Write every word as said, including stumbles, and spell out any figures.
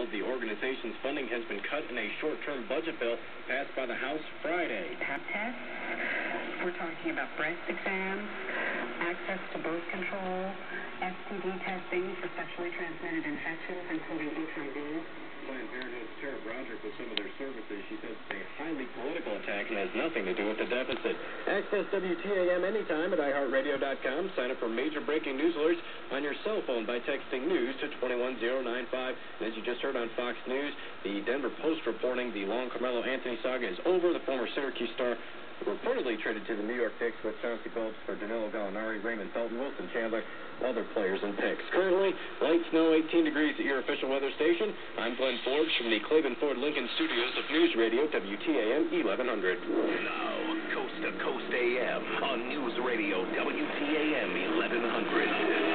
revealed the organization's funding has been cut in a short-term budget bill passed by the House Friday. Have tests. We're talking about breast exams, access to birth control, S T D testing for sexually transmitted infections, including H I V. Planned Parenthood's Tara Broderick with some of their services. She says it's a highly political attack and has nothing to do with the deficit. Access W T A M anytime at i heart radio dot com. Sign up for major breaking news alerts on your cell phone by texting news to two one zero nine five. And as you just heard on Fox News, the Denver Post reporting the long Carmelo Anthony saga is over. The former Syracuse star reportedly traded to the New York Knicks with Chauncey Billups for Danilo Gallinari, Raymond Felton, Wilson Chandler, other players and picks. Currently, light snow, eighteen degrees at your official weather station. I'm Glenn Forbes from the Cleveland Ford Lincoln Studios of News Radio, W T A M eleven hundred. Now, Coast to Coast A M on News Radio W T A M eleven hundred.